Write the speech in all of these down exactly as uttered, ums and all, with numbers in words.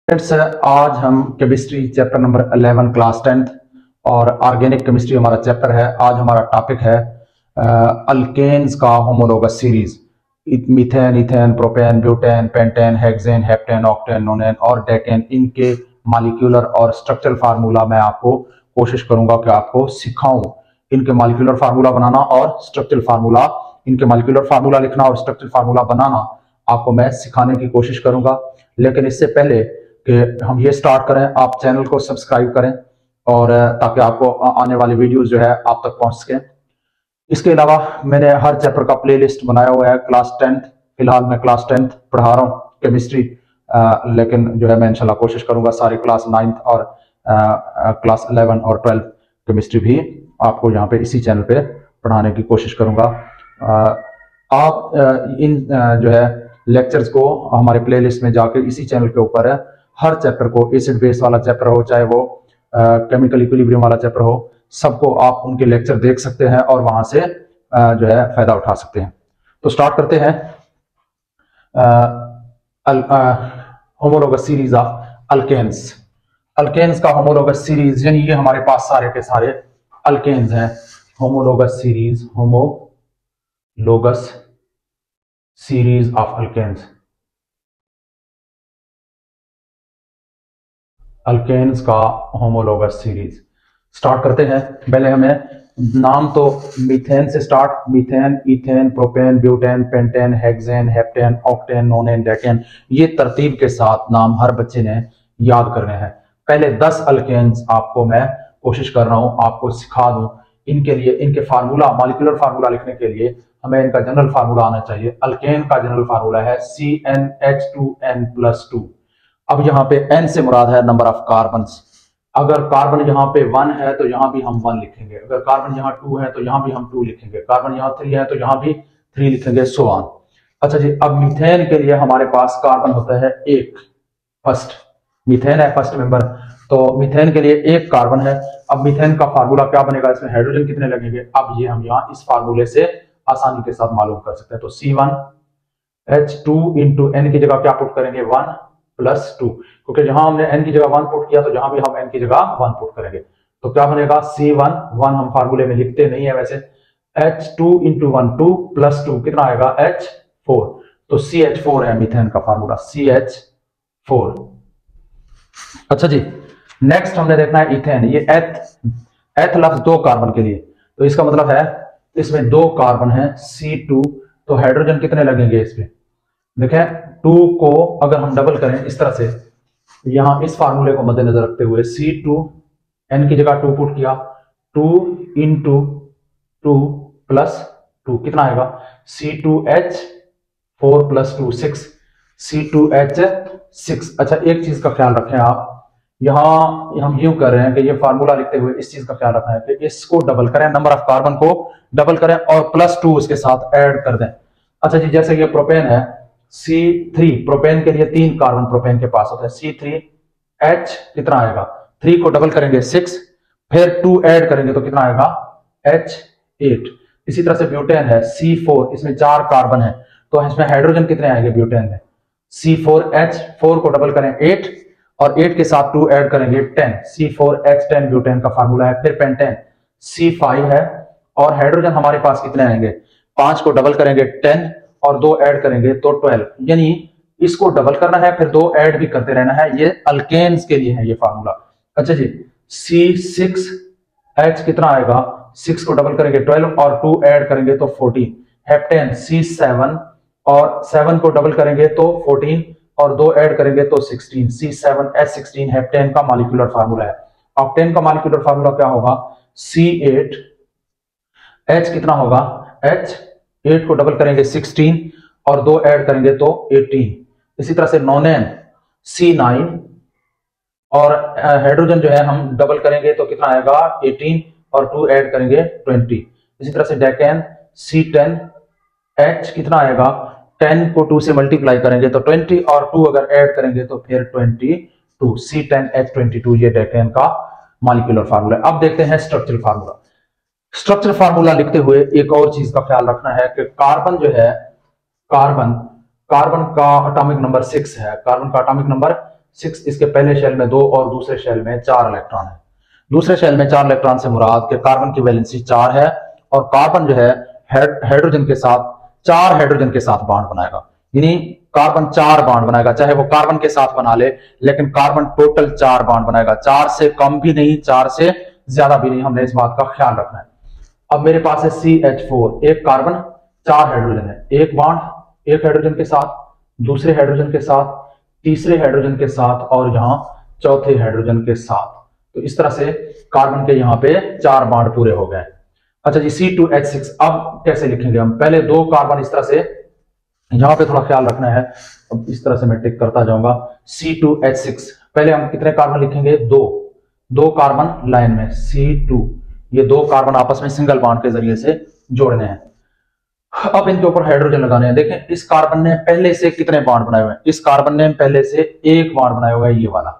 Friends, आज हम chemistry chapter number eleven class tenth और ऑर्गेनिक केमिस्ट्री हमारा चैप्टर है। आज हमारा टॉपिक है अल्केन्स का homologous series. Methane, ethane, propane, butane, pentane, hexane, heptane, octane, nonane और डेकेन, इनके मॉलिक्यूलर और स्ट्रक्चरल फार्मूला मैं आपको कोशिश करूंगा कि आपको सिखाऊं। इनके मॉलिक्यूलर फार्मूला बनाना और स्ट्रक्चरल फार्मूला इनके मॉलिक्यूलर फार्मूला लिखना और स्ट्रक्चरल फार्मूला बनाना आपको मैं सिखाने की कोशिश करूंगा। लेकिन इससे पहले कि हम ये स्टार्ट करें, आप चैनल को सब्सक्राइब करें और ताकि आपको आने वाली वीडियोस जो है आप तक पहुंच सके। इसके अलावा मैंने हर चैप्टर का प्लेलिस्ट बनाया हुआ है। क्लास टेंथ, फिलहाल मैं क्लास टेंथ पढ़ा रहा हूँ केमिस्ट्री, लेकिन जो है मैं इंशाल्लाह कोशिश करूंगा सारे क्लास नाइन्थ और आ, क्लास इलेवन और ट्वेल्व केमिस्ट्री भी आपको यहाँ पे इसी चैनल पे पढ़ाने की कोशिश करूंगा। आप आ, इन आ, जो है लेक्चर्स को हमारे प्लेलिस्ट में जाकर इसी चैनल के ऊपर है हर चैप्टर को, एसिड बेस वाला चैप्टर हो चाहे वो केमिकल इक्विलिब्रियम वाला चैप्टर हो, सबको आप उनके लेक्चर देख सकते हैं और वहां से आ, जो है फायदा उठा सकते हैं। तो स्टार्ट करते हैं homologous series of alkanes. Alkanes का होमोलोगस सीरीज, यानी ये हमारे पास सारे के सारे अल्केन्स हैं। Homologous series, homologous series of alkanes, alkanes का होमोलोगस सीरीज। स्टार्ट करते हैं। पहले हमें नाम तो मीथेन से start, methane, ethane, propane, butane, pentane, hexane, heptane, octane, nonane, decane, ये तरतीब के साथ नाम हर बच्चे ने याद करने हैं। पहले दस अल्केन्स आपको मैं कोशिश कर रहा हूं आपको सिखा दूं। इनके लिए इनके फार्मूला, मॉलिक्यूलर फार्मूला लिखने के लिए हमें इनका जनरल फार्मूला आना चाहिए। अल्केन का जनरल फार्मूला है C n H two n plus two. अब यहाँ पे n से मुराद है नंबर ऑफ कार्बन। अगर कार्बन यहाँ पे वन है तो यहाँ भी हम वन लिखेंगे, अगर कार्बन यहाँ टू है तो यहाँ भी हम टू लिखेंगे, कार्बन यहाँ थ्री है तो यहाँ भी थ्री लिखेंगे, सो ऑन। अच्छा जी, अब मीथेन के लिए हमारे पास कार्बन होता है एक, फर्स्ट मीथेन है फर्स्ट मेंबर, तो मीथेन के लिए एक कार्बन है। अब मीथेन का फार्मूला क्या बनेगा, इसमें हाइड्रोजन कितने लगेंगे, अब ये हम यहाँ इस फार्मूले से आसानी के साथ मालूम कर सकते हैं। तो C one H two into n की जगह क्या पुट करेंगे, वन प्लस टू, क्योंकि जहां हमने n की जगह वन पुट किया तो जहां भी हम n की जगह वन पुट करेंगे तो क्या बनेगा, सी वन, वन हम फार्मूले में लिखते नहीं है वैसे, H two into one, two plus two कितना आएगा, एच फोर, तो सी एच फोर है मीथेन का फार्मूला, सी एच फोर। अच्छा जी, नेक्स्ट हमने देखना है इथेन। ये एथ एथ लफ्ज दो कार्बन के लिए, तो इसका मतलब है इसमें दो कार्बन है, सी टू, तो हाइड्रोजन कितने लगेंगे इसमें, देखें टू को अगर हम डबल करें इस तरह से, यहां इस फार्मूले को मद्देनजर रखते हुए सी टू, एन की जगह टू पुट किया, two into two plus two कितना आएगा, C two H four plus two six, C two H six. अच्छा, एक चीज का ख्याल रखें आप, यहां हम यूं कर रहे हैं कि ये फार्मूला लिखते हुए इस चीज का ख्याल रखना है कि इसको डबल करें, नंबर ऑफ कार्बन को डबल करें और प्लस टू उसके साथ ऐड कर दें। अच्छा जी, जैसे ये प्रोपेन है, सी थ्री, प्रोपेन के लिए तीन कार्बन प्रोपेन के पास होता है, सी थ्री एच कितना आएगा, थ्री को डबल करेंगे सिक्स, फिर टू ऐड करेंगे तो कितना आएगा, एच एट। इसी तरह से ब्यूटेन है, सी फोर, इसमें चार कार्बन है तो इसमें हाइड्रोजन कितने आएंगे ब्यूटेन में, सी फोर एच, फोर को डबल करें एट और एट के साथ टू ऐड करेंगे ten, C four H ten butane का फार्मूला है। फिर पेंटेन सी फाइव है और हाइड्रोजन हमारे पास कितने आएंगे, पांच को डबल करेंगे टेन और दो ऐड करेंगे तो ट्वेल्व, यानी इसको डबल करना है फिर दो ऐड भी करते रहना है। ये अल्केन्स के लिए है ये फार्मूला। अच्छा जी, सी सिक्स एच कितना आएगा, सिक्स को डबल करेंगे ट्वेल्व और टू ऐड करेंगे तो फोर्टीन। हेप्टेन सी सेवन और सेवन को डबल करेंगे तो फोर्टीन और दो ऐड करेंगे तो sixteen, C seven H sixteen heptane का मॉलिक्यूलर फार्मूला है। ऑक्टेन का मॉलिक्यूलर फार्मूला क्या होगा, सी एट एच कितना होगा, एच एट को डबल करेंगे सिक्सटीन और दो ऐड करेंगे तो एटीन। इसी तरह से नोनेन सी नाइन और हाइड्रोजन जो है हम डबल करेंगे तो कितना आएगा, एटीन और टू ऐड करेंगे ट्वेंटी। इसी तरह से डेकेन सी टेन एच कितना आएगा, टेन को टू से मल्टीप्लाई करेंगे तो ट्वेंटी और टू अगर ऐड करेंगे तो फिर twenty two, C ten H twenty two, ये डेकेन का मॉलिक्यूलर फार्मूला। अब देखते हैं स्ट्रक्चरल फार्मूला। स्ट्रक्चर फार्मूला लिखते हुए एक और चीज का ख्याल रखना है कि कार्बन जो है, कार्बन कार्बन का एटॉमिक नंबर सिक्स है, कार्बन का एटॉमिक नंबर सिक्स, इसके पहले शेल में दो और दूसरे शेल में चार इलेक्ट्रॉन है। दूसरे शेल में चार इलेक्ट्रॉन से मुराद के कार्बन की वैलेंसी चार है और कार्बन जो है हाइड्रोजन के साथ चार हाइड्रोजन के साथ बॉन्ड बनाएगा, यानी कार्बन चार बॉन्ड बनाएगा, चाहे वो कार्बन के साथ बना ले लेकिन कार्बन टोटल चार बॉन्ड बनाएगा, चार से कम भी नहीं, चार से ज्यादा भी नहीं, हमने इस बात का ख्याल रखना है। अब मेरे पास है सी एच फोर, एक कार्बन चार हाइड्रोजन है, एक बॉन्ड एक हाइड्रोजन के साथ, दूसरे हाइड्रोजन के साथ, तीसरे हाइड्रोजन के साथ और यहां चौथे हाइड्रोजन के साथ। तो इस तरह से कार्बन के यहाँ पे चार बॉन्ड पूरे हो गए। अच्छा जी, सी टू एच सिक्स अब कैसे लिखेंगे हम? पहले दो कार्बन इस तरह से, यहां पे थोड़ा ख्याल रखना है, अब इस तरह से मैं टिक करता जाऊंगा। सी टू एच सिक्स, पहले हम कितने कार्बन लिखेंगे? दो, दो कार्बन लाइन में सी टू, ये दो कार्बन आपस में सिंगल बॉन्ड के जरिए से जोड़ने हैं। अब इनके ऊपर हाइड्रोजन लगाने हैं। देखें इस कार्बन ने पहले से कितने बॉन्ड बनाए हुए हैं? इस कार्बन ने पहले से एक बॉन्ड बनाया हुआ है, ये वाला,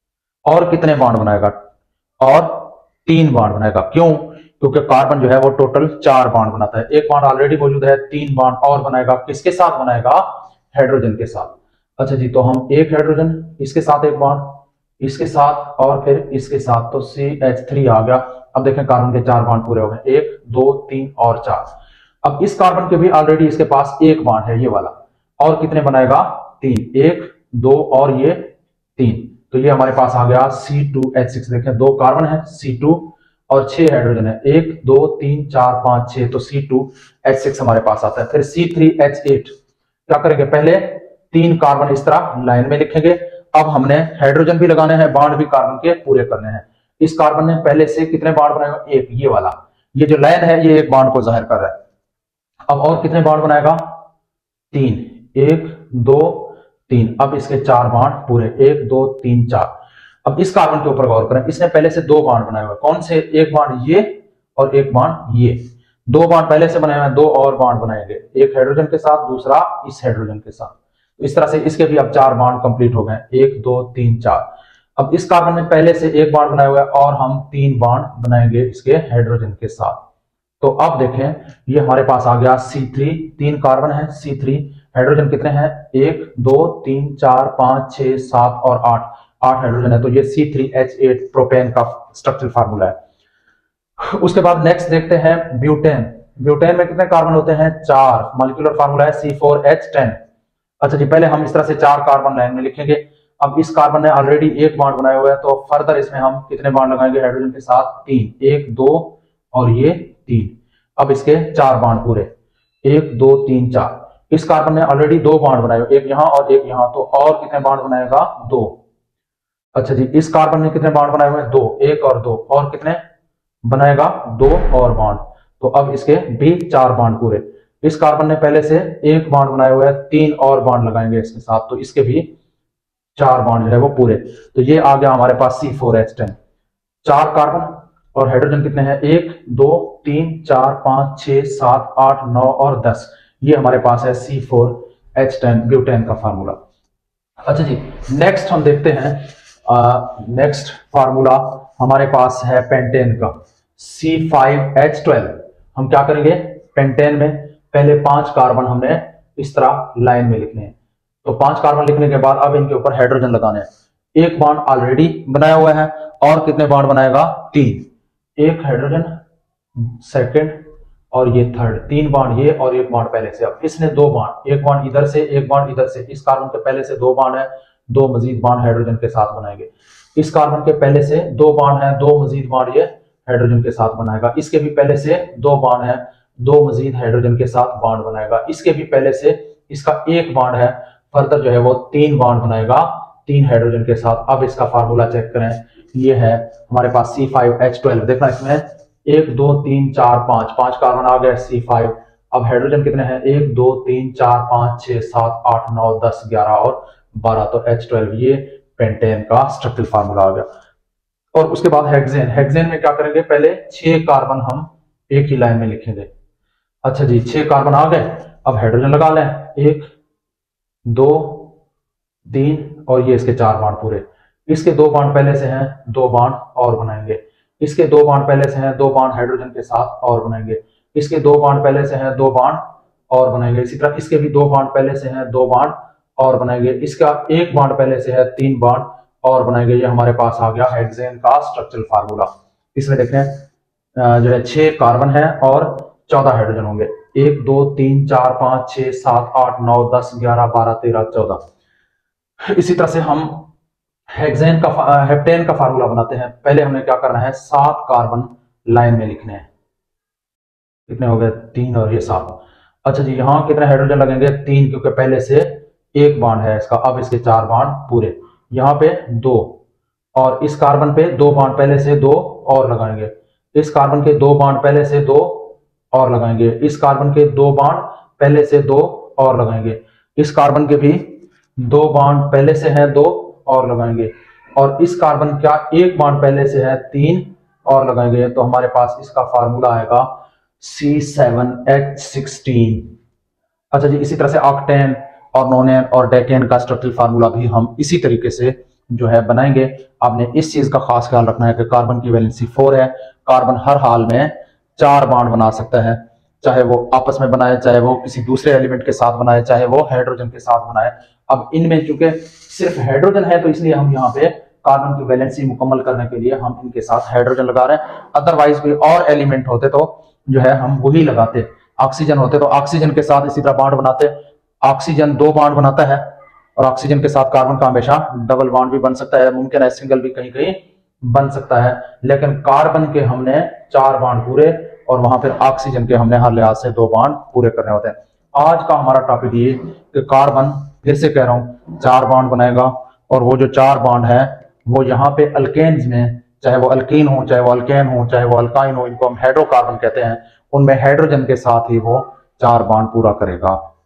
और कितने बॉन्ड बनाएगा? और तीन बॉन्ड बनाएगा। क्यों? क्योंकि कार्बन जो है वो टोटल चार बॉन्ड बनाता है, एक बॉन्ड ऑलरेडी मौजूद है, तीन बॉन्ड और बनाएगा। किसके साथ बनाएगा? हाइड्रोजन के साथ। अच्छा जी, तो हम एक हाइड्रोजन, इसके साथ एक बॉन्ड, इसके साथ और फिर इसके साथ, तो सी एच थ्री आ गया। अब देखें कार्बन के चार बॉन्ड पूरे हो गए, एक दो तीन और चार। अब इस कार्बन के भी ऑलरेडी इसके पास एक बॉन्ड है, ये वाला, और कितने बनाएगा? तीन, एक दो और ये तीन, तो ये हमारे पास आ गया सी टू एच सिक्स। देखें दो कार्बन है सी टू और छह हाइड्रोजन है, एक दो तीन चार पांच छह, तो सी टू एच सिक्स हमारे पास आता है। फिर सी थ्री एच एट, क्या करेंगे? पहले तीन कार्बन इस तरह लाइन में लिखेंगे। अब हमने हाइड्रोजन भी लगाने हैं, बॉन्ड भी कार्बन के पूरे करने हैं। इस कार्बन ने पहले से कितने बॉन्ड बनाएगा? एक, ये वाला, ये जो लाइन है ये एक बॉन्ड को जाहिर कर रहा है। अब और कितने बॉन्ड बनाएगा? तीन, एक दो तीन। अब इसके चार बॉन्ड पूरे, एक दो तीन चार। अब इस कार्बन के ऊपर गौर करें, इसने पहले से दो बॉन्ड बनाए हुए, कौन से? एक बॉन्ड ये और एक बॉन्ड ये, दो बॉन्ड पहले से बनाए हुए हैं, दो और बॉन्ड बनाएंगे, एक हाइड्रोजन के साथ, दूसरा इस हाइड्रोजन के साथ। तो इस तरह से इसके भी अब चार बॉन्ड कंप्लीट हो गए, एक दो तीन चार। अब इस कार्बन में पहले से एक बॉन्ड बनाया हुआ है और हम तीन बॉन्ड बनाएंगे इसके हाइड्रोजन के साथ। तो अब देखें ये हमारे पास आ गया सी थ्री, तीन कार्बन है सी थ्री, हाइड्रोजन कितने हैं? एक दो तीन चार पांच छह सात और आठ, आठ हाइड्रोजन है, तो ये C three H eight propane का स्ट्रक्चरल फार्मूला है। उसके बाद नेक्स्ट देखते हैं ब्यूटेन। ब्यूटेन में कितने कार्बन होते हैं? चार, मॉलिक्यूलर फार्मूला है सी फोर एच टेन। अच्छा जी, पहले हम इस तरह से चार कार्बन लाइन में लिखेंगे। अब इस कार्बन ने ऑलरेडी एक बॉन्ड बनाया हुआ है, तो फर्दर इसमें हम कितने बॉन्ड लगाएंगे हाइड्रोजन के साथ? तीन, एक दो और ये तीन। अब इसके चार बॉन्ड पूरे, एक दो तीन चार। इस कार्बन ने ऑलरेडी दो बॉन्ड बनाए, एक यहां और एक यहां, तो और कितने बॉन्ड बनाएगा? दो। अच्छा जी, इस कार्बन ने कितने बॉन्ड बनाए हुए हैं? दो, एक और दो, और कितने बनाएगा? दो और बॉन्ड, तो अब इसके भी चार बॉन्ड पूरे। इस कार्बन ने पहले से एक बॉन्ड बनाए हुए है, तीन और बॉन्ड लगाएंगे इसके साथ, तो इसके भी चार बॉन्ड जो है वो पूरे। तो ये आ गया हमारे पास सी फोर एच टेन। चार कार्बन और हाइड्रोजन कितने हैं? एक दो तीन चार पांच छह सात आठ नौ और दस। ये हमारे पास है C four H ten butane का फार्मूला। अच्छा जी, नेक्स्ट हम देखते हैं, नेक्स्ट फार्मूला हमारे पास है पेंटेन का सी फाइव एच ट्वेल्व। हम क्या करेंगे? पेंटेन में पहले पांच कार्बन हमने इस तरह लाइन में लिखने हैं, तो पांच कार्बन लिखने के बाद अब इनके ऊपर हाइड्रोजन लगाने हैं। एक बॉन्ड ऑलरेडी बनाया हुआ है और कितने बॉन्ड बनाएगा? तीन, एक हाइड्रोजन, सेकंड और ये थर्ड, तीन बॉन्ड ये और एक बॉन्ड पहले से। अब इसने दो बॉन्ड, एक बॉन्ड इधर से एक बॉन्ड इधर से, इस कार्बन के पहले से दो बॉन्ड है, दो मजीद बॉन्ड हाइड्रोजन के साथ बनाएंगे। इस कार्बन के पहले से दो बॉन्ड है, दो मजीद बॉन्ड ये हाइड्रोजन के साथ बनाएगा। इसके भी पहले से दो बॉन्ड है, दो मजीद हाइड्रोजन के साथ बॉन्ड बनाएगा। इसके भी पहले से इसका एक बॉन्ड है, फर्दर जो है वो तीन बॉन्ड बनाएगा तीन हाइड्रोजन के साथ। अब इसका फार्मूला चेक करें, ये है हमारे पास सी फाइव एच ट्वेल्व। देखना इसमें एक दो तीन चार पांच, पांच कार्बन आ गए सी फाइव। अब हाइड्रोजन कितने हैं? एक दो तीन चार पांच छह सात आठ नौ दस ग्यारह और बारह, तो एच ट्वेल्व ये पेंटेन का स्ट्रक्चरल फार्मूला आ गया। और उसके बाद हेक्सेन। हेक्सेन में क्या करेंगे? पहले छह कार्बन हम एक ही लाइन में लिखेंगे। अच्छा जी, छह कार्बन आ गए, अब हाइड्रोजन लगा लें, एक दो तीन और ये इसके चार बॉन्ड पूरे। इसके दो बॉन्ड पहले से हैं, दो बॉन्ड और बनाएंगे। इसके दो बॉन्ड पहले से हैं, दो बॉन्ड हाइड्रोजन के साथ और बनाएंगे। इसके दो बॉन्ड पहले से हैं, दो बॉन्ड और बनाएंगे। इसी तरह इसके भी दो बॉन्ड पहले से हैं, दो बॉन्ड और बनाएंगे। इसका एक बॉन्ड पहले से है, तीन बॉन्ड और बनाएंगे। ये हमारे पास आ गया हेक्सेन का स्ट्रक्चरल फार्मूला। इसमें देखें जो है छह कार्बन है और चौदह हाइड्रोजन होंगे। एक दो तीन चार पांच छह सात आठ नौ दस ग्यारह बारह तेरह चौदह। इसी तरह से हम हेक्सेन का हेप्टेन का फार्मूला बनाते हैं। पहले हमें क्या करना है, सात कार्बन लाइन में लिखने हैं। कितने हो गए, तीन और ये सात। अच्छा जी, यहाँ कितने हाइड्रोजन लगेंगे, तीन, क्योंकि पहले से एक बॉन्ड है इसका। अब इसके चार बॉन्ड पूरे, यहाँ पे दो, और इस कार्बन पे दो बॉन्ड पहले से दो और लगाएंगे। इस कार्बन के दो बॉन्ड पहले से दो और लगाएंगे। इस कार्बन के दो बॉन्ड पहले से दो और लगाएंगे। इस कार्बन के भी दो बॉन्ड पहले से है, दो और लगाएंगे। और इस कार्बन का एक बॉन्ड पहले से है, तीन और लगाएंगे। तो हमारे पास इसका फार्मूला आएगा सी सेवन एच सिक्सटीन। अच्छा जी, इसी तरह से ऑक्टेन और नोनेन और डेकेन का स्ट्रक्चरल फार्मूला भी हम इसी तरीके से जो है बनाएंगे। आपने इस चीज का खास ख्याल रखना है कि कार्बन की वैलेंसी फोर है। कार्बन हर हाल में चार बॉन्ड बना सकता है, चाहे वो आपस में बनाए, चाहे वो किसी दूसरे एलिमेंट के साथ बनाए, चाहे वो हाइड्रोजन के साथ बनाए। अब इनमें चूंकि सिर्फ हाइड्रोजन है तो इसलिए हम यहाँ पे कार्बन की वैलेंसी मुकम्मल करने के लिए हम इनके साथ हाइड्रोजन लगा रहे हैं। अदरवाइज कोई और एलिमेंट होते तो जो है हम वही लगाते। ऑक्सीजन होते तो ऑक्सीजन के साथ इसी तरह बॉन्ड बनाते। ऑक्सीजन दो बॉन्ड बनाता है और ऑक्सीजन के साथ कार्बन का हमेशा डबल बॉन्ड भी बन सकता है, मुमकिन है सिंगल भी कहीं कहीं बन सकता है। लेकिन कार्बन के हमने चार बॉन्ड पूरे और वहां फिर ऑक्सीजन के हमने हर लिहाज से दो बॉन्ड पूरे करने होते हैं। आज का हमारा टॉपिक ये कि कार्बन, फिर से कह रहा हूं, चार बॉन्ड बनाएगा और वो जो चार बॉन्ड है वो यहाँ पे अल्केन्स में, चाहे वो अल्कीन हो, चाहे वो अल्केन हो, चाहे वो अल्काइन हो, इनको हम हाइड्रोकार्बन कहते हैं, उनमें हाइड्रोजन के साथ ही वो चार बॉन्ड पूरा करेगा।